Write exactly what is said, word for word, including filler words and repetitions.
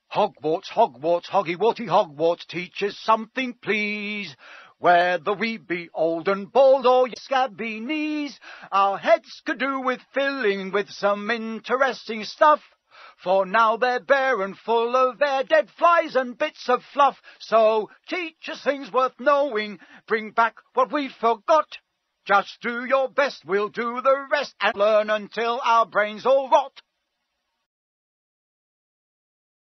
Hogwarts, Hogwarts, hoggy-warty Hogwarts, teach us something, please. Whether we be old and bald or scabby knees, our heads could do with filling with some interesting stuff. For now they're bare and full of air, dead flies and bits of fluff. So teach us things worth knowing, bring back what we forgot. Just do your best, we'll do the rest, and learn until our brains all rot.